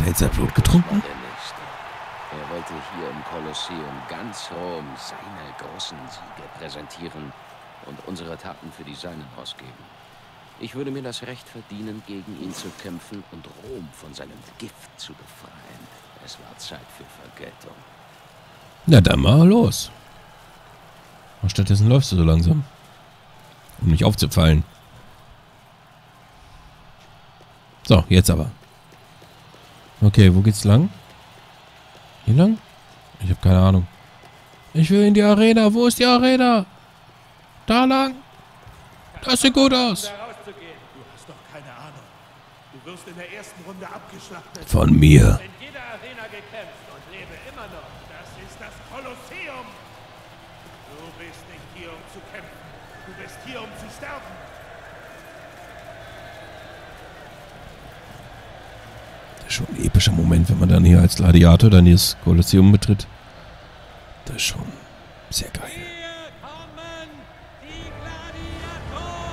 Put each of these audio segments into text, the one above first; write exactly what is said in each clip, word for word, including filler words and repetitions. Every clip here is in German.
jetzt hat Blut getrunken? Er wollte hier im Kolosseum ganz Rom seine großen Siege präsentieren und unsere Taten für die Seinen ausgeben. Ich würde mir das Recht verdienen, gegen ihn zu kämpfen und Rom von seinem Gift zu befreien. Es war Zeit für Vergeltung. Na dann mal los. Und stattdessen läufst du so langsam. Um nicht aufzufallen. So, jetzt aber. Okay, wo geht's lang? Hier lang? Ich habe keine Ahnung. Ich will in die Arena. Wo ist die Arena? Da lang. Das sieht gut aus. Du hast doch keine Ahnung. Du wirst in der ersten Runde abgeschlachtet. Von mir. In jeder Arena gekämpft und lebe immer noch. Das ist das Kolosseum. Du bist nicht hier, um zu kämpfen. Du bist hier, um zu sterben. Das ist schon ein epischer Moment, wenn man dann hier als Gladiator dann dieses Kolosseum betritt. Das ist schon sehr geil. Hier kommen die Gladiatoren!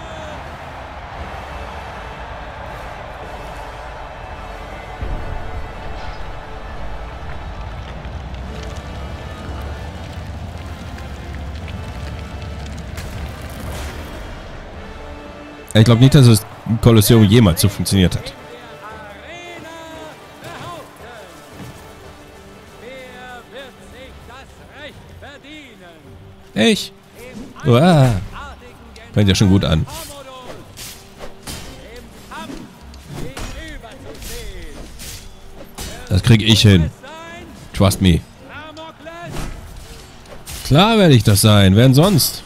Ich glaube nicht, dass das Kolosseum jemals so funktioniert hat. Ich? Uah. Fängt ja schon gut an. Das kriege ich hin. Trust me. Klar werde ich das sein. Wer denn sonst?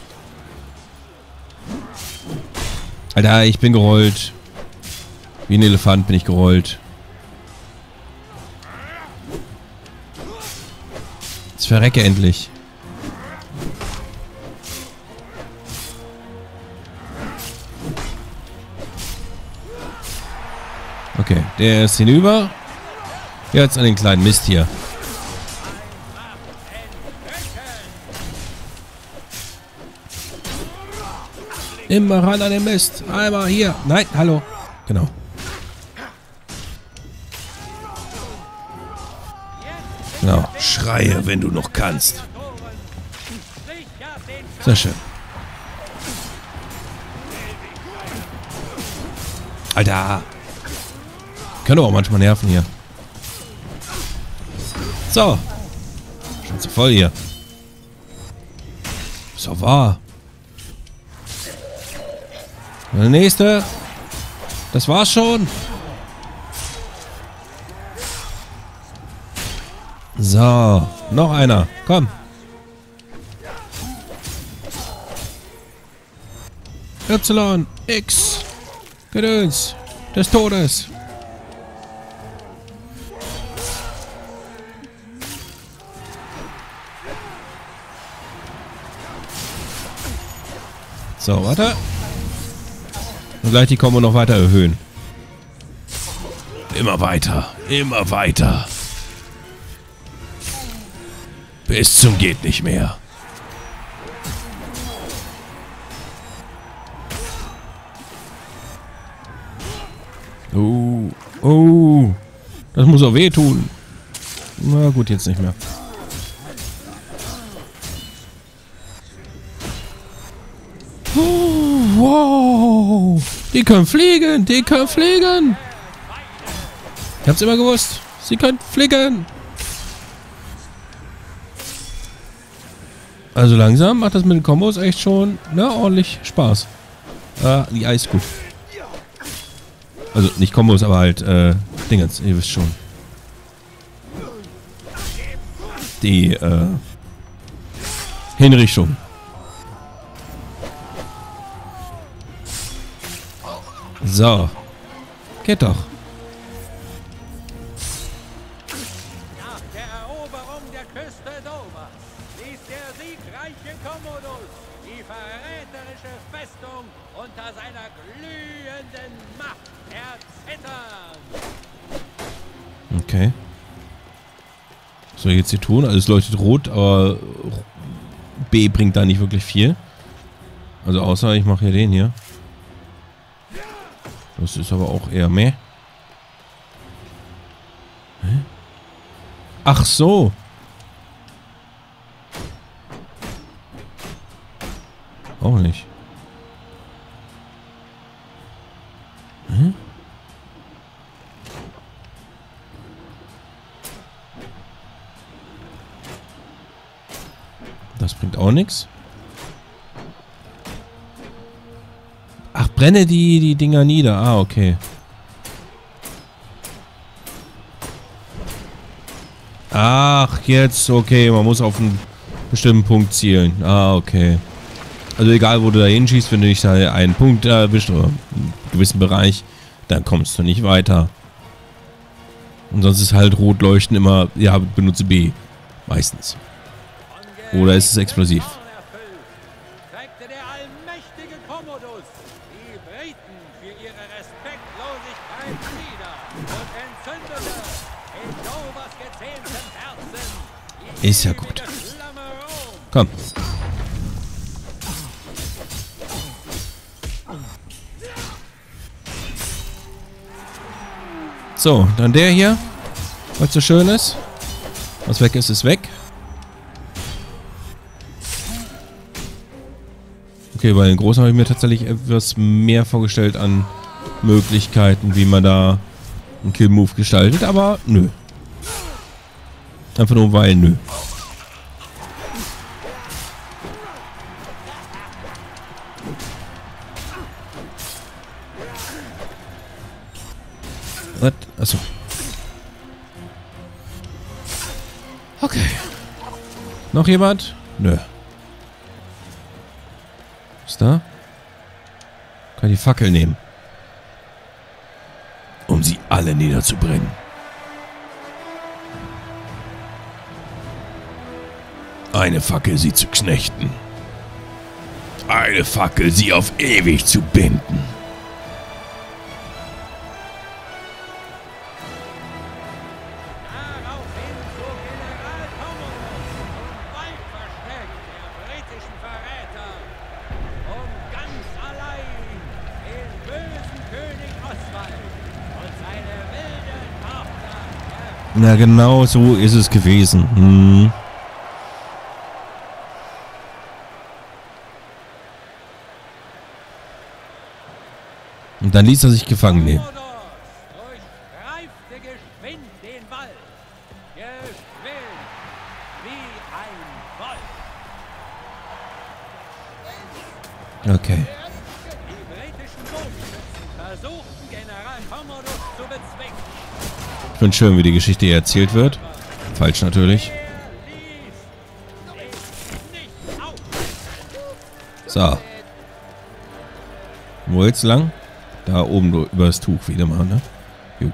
Alter, ich bin gerollt. Wie ein Elefant bin ich gerollt. Jetzt verrecke endlich. Okay, der ist hinüber. Jetzt an den kleinen Mist hier. Immer ran an den Mist. Einmal hier. Nein, hallo. Genau. Genau. Schreie, wenn du noch kannst. Sehr schön. Alter. Können aber auch manchmal nerven hier. So. Schon zu voll hier. Ist doch wahr. Der nächste. Das war's schon. So. Noch einer. Komm. Y. X. Gedöns. Des Todes. So, warte. Und gleich die Kombo noch weiter erhöhen. Immer weiter. Immer weiter. Bis zum geht nicht mehr. Oh. Oh. Das muss auch wehtun. Na gut, jetzt nicht mehr. Wow! Die können fliegen! Die können fliegen! Ich hab's immer gewusst. Sie können fliegen! Also langsam macht das mit den Kombos echt schon, ne, ordentlich Spaß. Ah, die Eis gut. Also nicht Kombos, aber halt, äh, Dingens, ihr wisst schon. Die, äh, Hinrichtung. So. Geht doch. Nach der Eroberung der Küste Dover ließ der siegreiche Commodus die verräterische Festung unter seiner glühenden Macht erzittern. Okay. Was soll ich jetzt hier tun? Also es leuchtet rot, aber B bringt da nicht wirklich viel. Also außer ich mache hier den hier. Das ist aber auch eher meh. Ach so. Auch nicht. Hm? Das bringt auch nichts. Ach, brenne die, die Dinger nieder. Ah, okay. Ach, jetzt, okay. Man muss auf einen bestimmten Punkt zielen. Ah, okay. Also egal, wo du da hinschießt, wenn du nicht da einen Punkt erwischt oder einen gewissen Bereich, dann kommst du nicht weiter. Und sonst ist halt rot leuchten immer, ja, benutze B. Meistens. Oder ist es explosiv? Zeigte der allmächtige Commodus die Briten für ihre Respektlosigkeit nieder und entzündete in Dovers gezähmtem Herzen die Ist ja gut. Flamme Rom. Komm. So, dann der hier. Was so schön ist. Was weg ist, ist weg. Okay, bei den Großen habe ich mir tatsächlich etwas mehr vorgestellt an Möglichkeiten, wie man da einen Kill-Move gestaltet, aber nö. Einfach nur weil nö. Was? Achso. Okay. Noch jemand? Nö. Ist da? Kann die Fackel nehmen. Um sie alle niederzubrennen. Eine Fackel, sie zu knechten. Eine Fackel, sie auf ewig zu binden. Daraufhin zog General Commodus und weit verstärkt der britischen Verräter, um ganz allein den bösen König Oswald und seine wilde Tochter der Na genau so ist es gewesen. Hm. Und dann ließ er sich gefangen nehmen. Commodus durchstreifte geschwind den Wald, geschwind wie ein Wolf. Okay. Die britischen Bogenschützen versuchten General Commodus zu bezwingen. Ich finde schön, wie die Geschichte hier erzählt wird. Falsch natürlich. Er ließ sich nicht auf. So. Wo jetzt lang? Da oben über das Tuch wieder mal, ne? Jo.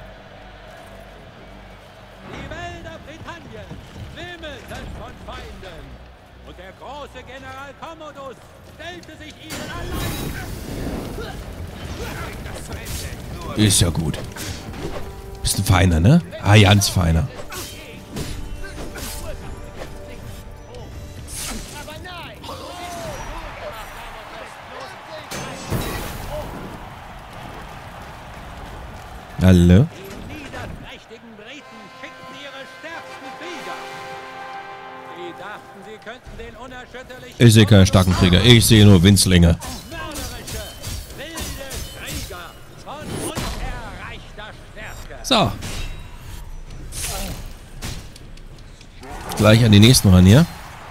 Die Wälder Britanniens wimmelten von Feinden und der große General Commodus stellte sich ihnen allein. Ist ja gut. Bist ein Feiner, ne? Ah, ganz Feiner. Alle. Die niederträchtigen Briten schickten ihre stärksten Krieger. Sie dachten, sie könnten den unerschütterlichen... Ich sehe keine starken Krieger. Ich sehe nur Winzlinge. Mörderische, wilde Krieger von unerreichter Stärke. So. Gleich an die nächsten ran hier.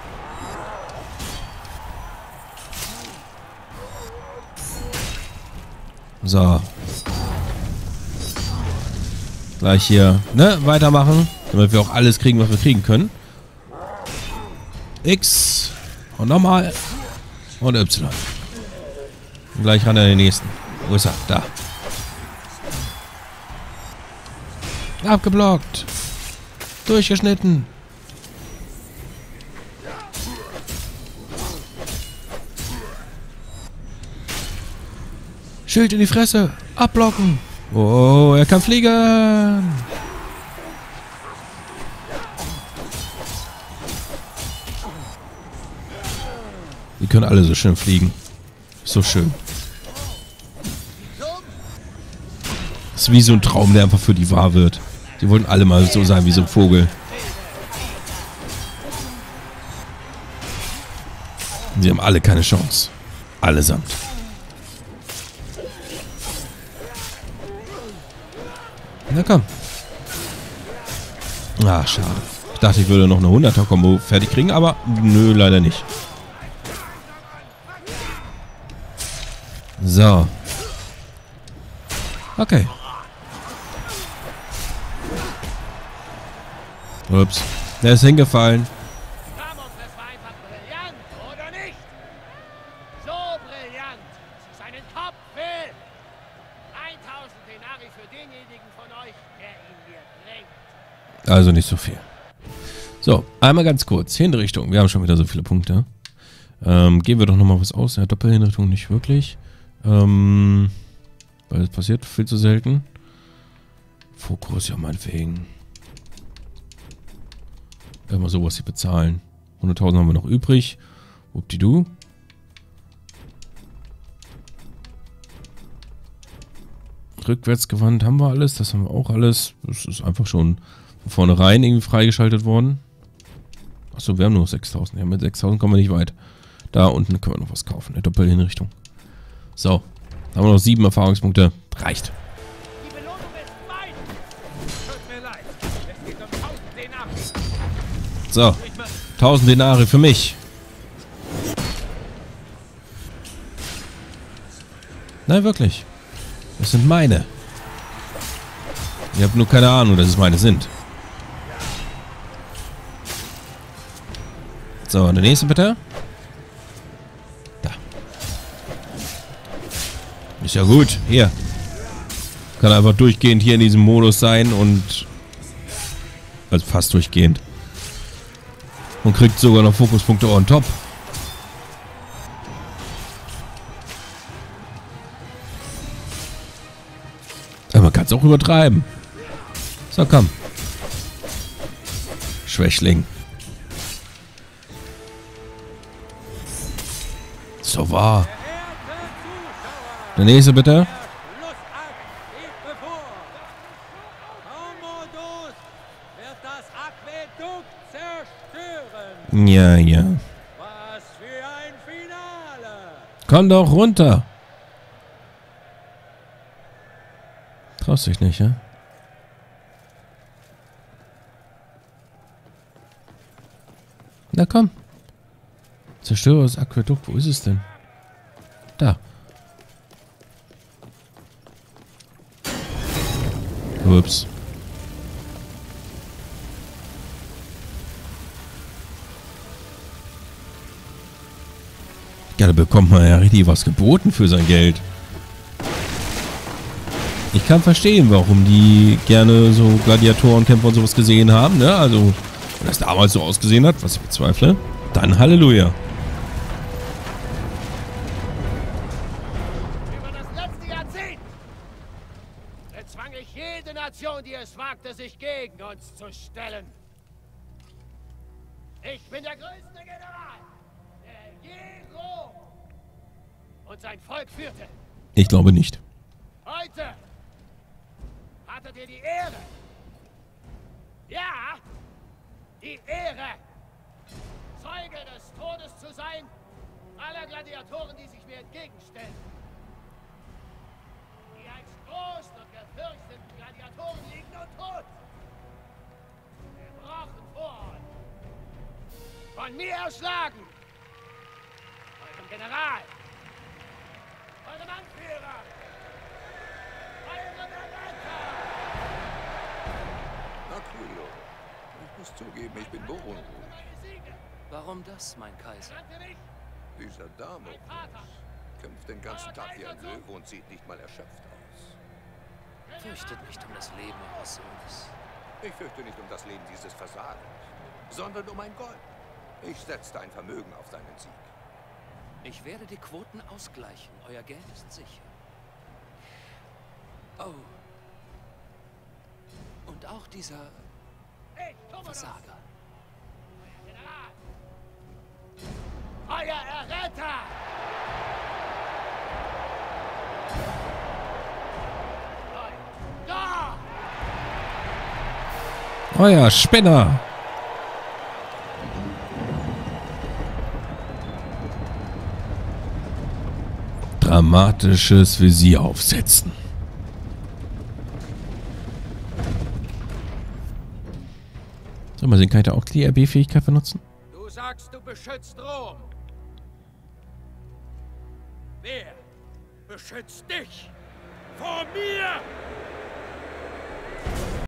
So. Gleich hier, ne, weitermachen, damit wir auch alles kriegen, was wir kriegen können. X und nochmal und Y. Und gleich ran an den nächsten. Wo ist er? Da. Abgeblockt. Durchgeschnitten. Schild in die Fresse. Abblocken. Oh, er kann fliegen. Die können alle so schön fliegen. So schön. Das ist wie so ein Traum, der einfach für die wahr wird. Die wollten alle mal so sein wie so ein Vogel. Sie haben alle keine Chance. Allesamt. Na komm. Ah, schade. Ich dachte, ich würde noch eine hunderter-Kombo fertig kriegen, aber nö, leider nicht. So. Okay. Ups. Der ist hingefallen. Ramos, das war einfach brillant, oder nicht? So brillant, dass es einen Kopf will. tausend Denari für denjenigen von euch, der ihn mir bringt. Also nicht so viel. So, einmal ganz kurz. Hinrichtung. Wir haben schon wieder so viele Punkte. Ähm, geben wir doch nochmal was aus. Ja, Doppelhinrichtung nicht wirklich. Ähm, weil es passiert viel zu selten. Fokus, ja meinetwegen. Immer sowas hier bezahlen. hunderttausend haben wir noch übrig. Wuppdidu. Rückwärtsgewandt haben wir alles. Das haben wir auch alles. Das ist einfach schon von vornherein irgendwie freigeschaltet worden. Achso, wir haben nur sechstausend. Ja, mit sechstausend kommen wir nicht weit. Da unten können wir noch was kaufen. Eine Doppelhinrichtung. So. Da haben wir noch sieben Erfahrungspunkte. Reicht. Die Belohnung ist mein. Tut mir leid. Es geht um tausend Denari. So. tausend Denari für mich. Nein, wirklich. Das sind meine. Ihr habt nur keine Ahnung, dass es meine sind. So, der nächste bitte. Da. Ist ja gut. Hier. Kann einfach durchgehend hier in diesem Modus sein und... Also fast durchgehend. Und kriegt sogar noch Fokuspunkte on top. Aber man kann es auch übertreiben. So, komm. Schwächling. So war. Der nächste bitte. Schlussakt steht bevor. Commodus wird das Aquädukt zerstören. Ja, ja. Was für ein Finale. Komm doch runter. Traust dich nicht, ja? Na komm. Zerstöre das Aquädukt. Wo ist es denn? Da. Ups. Ja, da bekommt man ja richtig was geboten für sein Geld. Ich kann verstehen, warum die gerne so Gladiatorenkämpfer und sowas gesehen haben, ne? Also, wenn das damals so ausgesehen hat, was ich bezweifle, dann Halleluja. Über das letzte Jahrzehnt bezwang ich jede Nation, die es wagte, sich gegen uns zu stellen. Ich bin der größte General, der je Rom und sein Volk führte. Ich glaube nicht. Heute hattet ihr die Ehre. Ja, die Ehre, Zeuge des Todes zu sein, aller Gladiatoren, die sich mir entgegenstellen. Die einst großen und gefürchteten Gladiatoren liegen nun tot. Gebrochen vor euch. Von mir erschlagen. Eurem General. Eurem Anführer. Eurem Erretter. Aquilo, ich muss zugeben, ich bin beunruhigt. Meine Siege. Warum das, mein Kaiser? Nannte mich Dieser Damokles kämpft den ganzen Tag wie ein Löwe und sieht nicht mal erschöpft aus. Fürchtet nicht um das Leben eures Sohnes. Ich fürchte nicht um das Leben dieses Versagers, sondern um ein Gold. Ich setzte ein Vermögen auf seinen Sieg. Ich werde die Quoten ausgleichen. Euer Geld ist sicher. Oh. Und auch dieser ich, Commodus, Versager. General. Euer Erretter. Da! Euer Spinner. dramatisches Visier aufsetzen. So, mal sehen, kann ich da auch die R B-Fähigkeit benutzen? Du sagst, du beschützt Rom. Wer beschützt dich? Vor mir!